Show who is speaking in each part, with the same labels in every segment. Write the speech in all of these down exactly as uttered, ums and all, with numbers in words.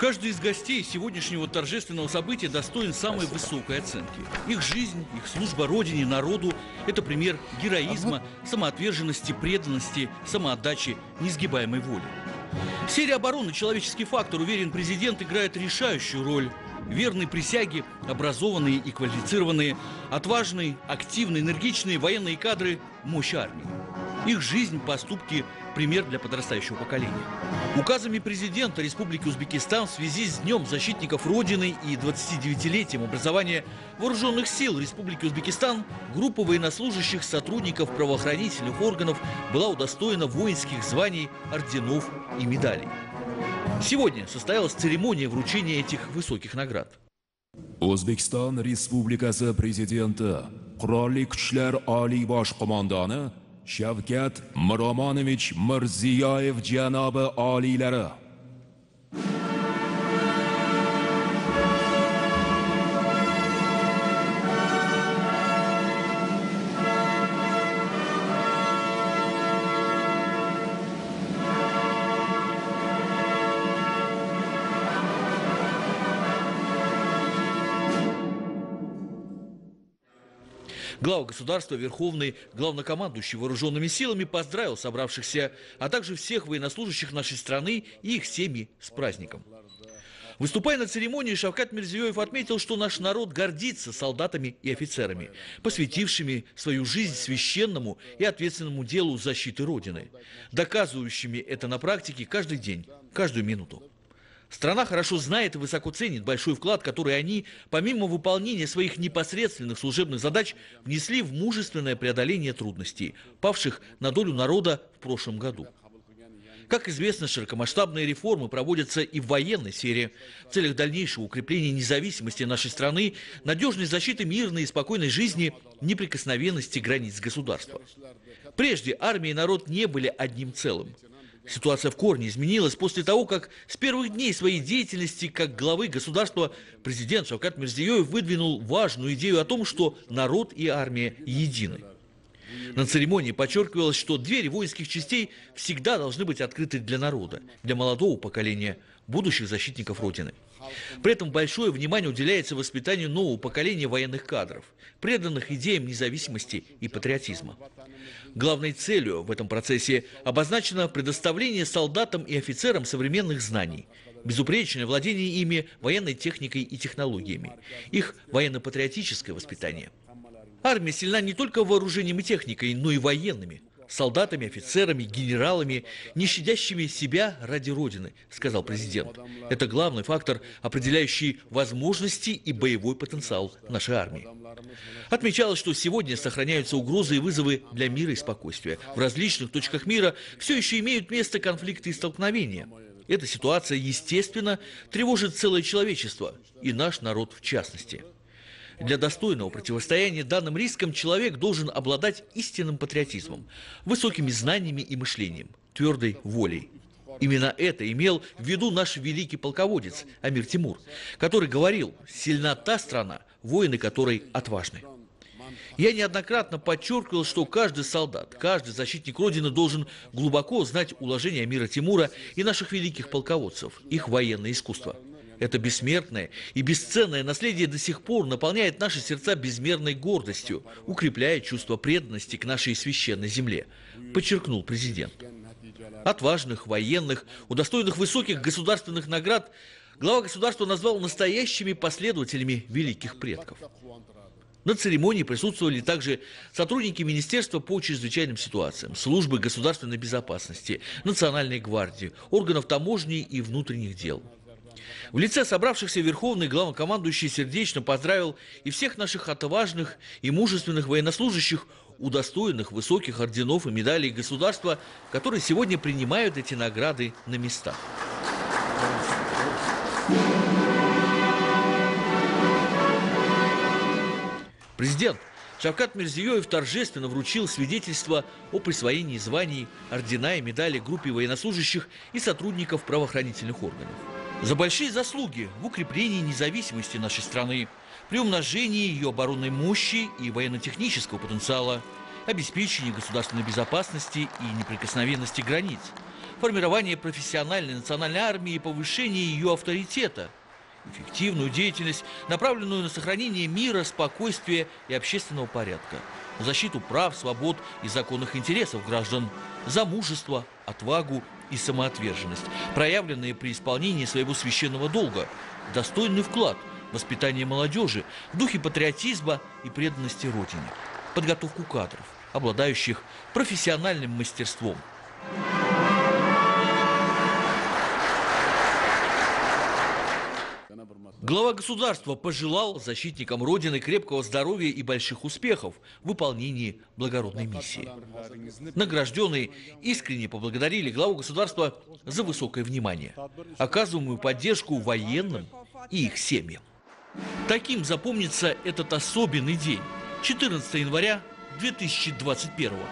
Speaker 1: Каждый из гостей сегодняшнего торжественного события достоин самой высокой оценки. Их жизнь, их служба Родине, народу – это пример героизма, самоотверженности, преданности, самоотдачи, несгибаемой воли. В сфере обороны человеческий фактор, уверен президент, играет решающую роль. Верные присяги, образованные и квалифицированные, отважные, активные, энергичные военные кадры – мощь армии. Их жизнь, поступки – пример для подрастающего поколения. Указами президента Республики Узбекистан в связи с Днем защитников Родины и двадцатидевятилетием образования Вооруженных сил Республики Узбекистан группа военнослужащих сотрудников правоохранительных органов была удостоена воинских званий, орденов и медалей. Сегодня состоялась церемония вручения этих высоких наград.
Speaker 2: O'zbekiston Respublikasi Prezidenti, Qurolli Kuchlar Oliy bosh qo'mondoni Shavkat Miromonovich Mirziyoyev janobi oliylari.
Speaker 1: Глава государства, верховный главнокомандующий вооруженными силами поздравил собравшихся, а также всех военнослужащих нашей страны и их семьи с праздником. Выступая на церемонии, Шавкат Мирзиёев отметил, что наш народ гордится солдатами и офицерами, посвятившими свою жизнь священному и ответственному делу защиты Родины, доказывающими это на практике каждый день, каждую минуту. Страна хорошо знает и высоко ценит большой вклад, который они, помимо выполнения своих непосредственных служебных задач, внесли в мужественное преодоление трудностей, павших на долю народа в прошлом году. Как известно, широкомасштабные реформы проводятся и в военной сфере в целях дальнейшего укрепления независимости нашей страны, надежной защиты мирной и спокойной жизни, неприкосновенности границ государства. Прежде армия и народ не были одним целым. Ситуация в корне изменилась после того, как с первых дней своей деятельности как главы государства президент Шавкат Мирзиёев выдвинул важную идею о том, что народ и армия едины. На церемонии подчеркивалось, что двери воинских частей всегда должны быть открыты для народа, для молодого поколения, будущих защитников Родины. При этом большое внимание уделяется воспитанию нового поколения военных кадров, преданных идеям независимости и патриотизма. Главной целью в этом процессе обозначено предоставление солдатам и офицерам современных знаний, безупречное владение ими военной техникой и технологиями, их военно-патриотическое воспитание. Армия сильна не только вооружением и техникой, но и военными, солдатами, офицерами, генералами, не щадящими себя ради Родины, сказал президент. Это главный фактор, определяющий возможности и боевой потенциал нашей армии. Отмечалось, что сегодня сохраняются угрозы и вызовы для мира и спокойствия. В различных точках мира все еще имеют место конфликты и столкновения. Эта ситуация, естественно, тревожит целое человечество, и наш народ в частности. Для достойного противостояния данным рискам человек должен обладать истинным патриотизмом, высокими знаниями и мышлением, твердой волей. Именно это имел в виду наш великий полководец Амир Тимур, который говорил: «Сильна та страна, воины которой отважны». Я неоднократно подчеркивал, что каждый солдат, каждый защитник Родины должен глубоко знать уложения Амира Тимура и наших великих полководцев, их военное искусство. Это бессмертное и бесценное наследие до сих пор наполняет наши сердца безмерной гордостью, укрепляя чувство преданности к нашей священной земле, подчеркнул президент. Отважных военных, удостоенных высоких государственных наград, глава государства назвал настоящими последователями великих предков. На церемонии присутствовали также сотрудники Министерства по чрезвычайным ситуациям, службы государственной безопасности, Национальной гвардии, органов таможни и внутренних дел. В лице собравшихся верховный главнокомандующий сердечно поздравил и всех наших отважных и мужественных военнослужащих, удостоенных высоких орденов и медалей государства, которые сегодня принимают эти награды на местах. Президент Шавкат Мирзиёев торжественно вручил свидетельство о присвоении званий, ордена и медали группе военнослужащих и сотрудников правоохранительных органов. За большие заслуги в укреплении независимости нашей страны, при умножении ее оборонной мощи и военно-технического потенциала, обеспечении государственной безопасности и неприкосновенности границ, формирование профессиональной национальной армии и повышение ее авторитета, эффективную деятельность, направленную на сохранение мира, спокойствия и общественного порядка, на защиту прав, свобод и законных интересов граждан, за мужество, отвагу и самоотверженность, проявленные при исполнении своего священного долга, достойный вклад в воспитание молодежи в духе патриотизма и преданности Родине, подготовку кадров, обладающих профессиональным мастерством. Глава государства пожелал защитникам Родины крепкого здоровья и больших успехов в выполнении благородной миссии. Награжденные искренне поблагодарили главу государства за высокое внимание, оказываемую поддержку военным и их семьям. Таким запомнится этот особенный день, четырнадцатого января две тысячи двадцать первого.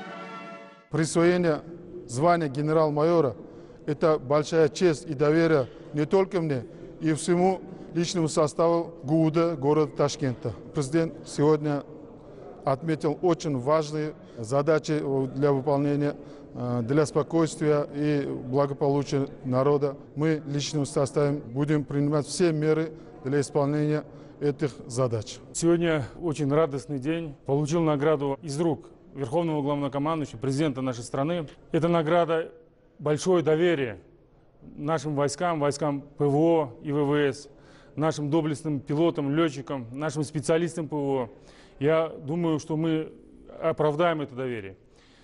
Speaker 3: Присвоение звания генерал-майора – это большая честь и доверие не только мне, и всему личному составу ГУДа города Ташкента. Президент сегодня отметил очень важные задачи для выполнения, для спокойствия и благополучия народа. Мы личным составом будем принимать все меры для исполнения этих задач.
Speaker 4: Сегодня очень радостный день. Получил награду из рук Верховного Главнокомандующего, президента нашей страны. Это награда большое доверие нашим войскам, войскам ПВО и ВВС, нашим доблестным пилотам, летчикам, нашим специалистам ПВО. Я думаю, что мы оправдаем это доверие.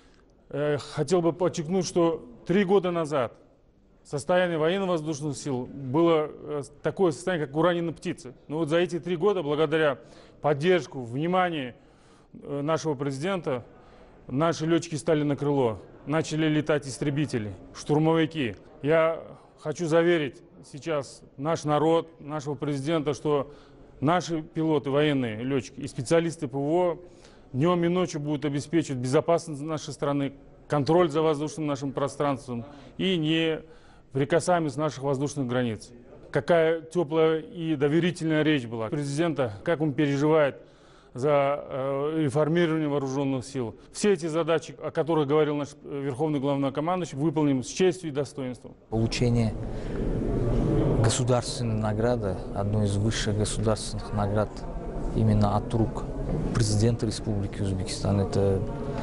Speaker 4: Хотел бы подчеркнуть, что три года назад состояние военно-воздушных сил было такое состояние, как у раненой птицы. Но вот за эти три года, благодаря поддержку, вниманию нашего президента, наши летчики стали на крыло, начали летать истребители, штурмовики. Я хочу заверить сейчас наш народ, нашего президента, что наши пилоты, военные летчики и специалисты ПВО днем и ночью будут обеспечивать безопасность нашей страны, контроль за воздушным нашим пространством и неприкасаемость наших воздушных границ. Какая теплая и доверительная речь была президента, как он переживает за э, реформирование вооруженных сил. Все эти задачи, о которых говорил наш Верховный Главнокомандующий, выполним с честью и достоинством.
Speaker 5: Получение государственной награды, одной из высших государственных наград именно от рук президента Республики Узбекистан, это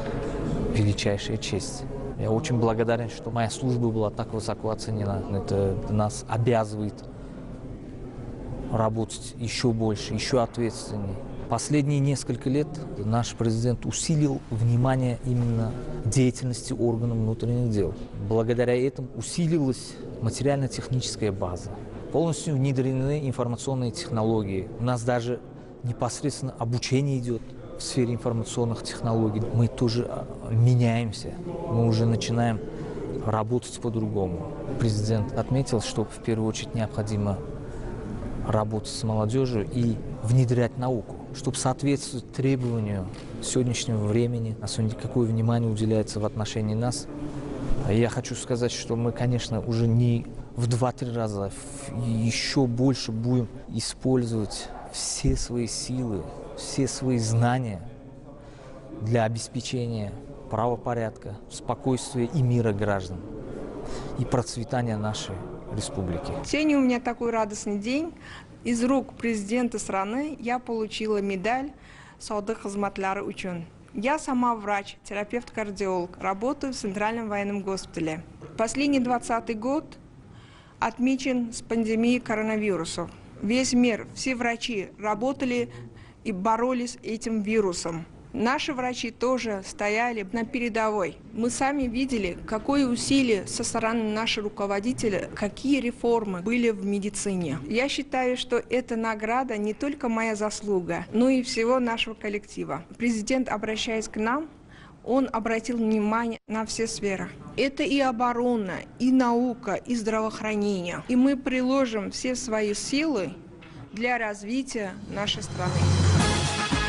Speaker 5: величайшая честь. Я очень благодарен, что моя служба была так высоко оценена. Это нас обязывает работать еще больше, еще ответственнее. Последние несколько лет наш президент усилил внимание именно деятельности органов внутренних дел. Благодаря этому усилилась материально-техническая база. Полностью внедрены информационные технологии. У нас даже непосредственно обучение идет в сфере информационных технологий. Мы тоже меняемся, мы уже начинаем работать по-другому. Президент отметил, что в первую очередь необходимо работать с молодежью и внедрять науку, чтобы соответствовать требованию сегодняшнего времени, на самом деле, какое внимание уделяется в отношении нас. Я хочу сказать, что мы, конечно, уже не в два-три раза, еще больше будем использовать все свои силы, все свои знания для обеспечения правопорядка, спокойствия и мира граждан и процветания нашей республики.
Speaker 6: Сегодня у меня такой радостный день. Из рук президента страны я получила медаль «Содык хизматлары учун». Я сама врач, терапевт-кардиолог, работаю в Центральном военном госпитале. Последний двадцатый год отмечен с пандемией коронавируса. Весь мир, все врачи работали и боролись с этим вирусом. Наши врачи тоже стояли на передовой. Мы сами видели, какое усилие со стороны наших руководителей, какие реформы были в медицине. Я считаю, что эта награда не только моя заслуга, но и всего нашего коллектива. Президент, обращаясь к нам, он обратил внимание на все сферы. Это и оборона, и наука, и здравоохранение. И мы приложим все свои силы для развития нашей страны.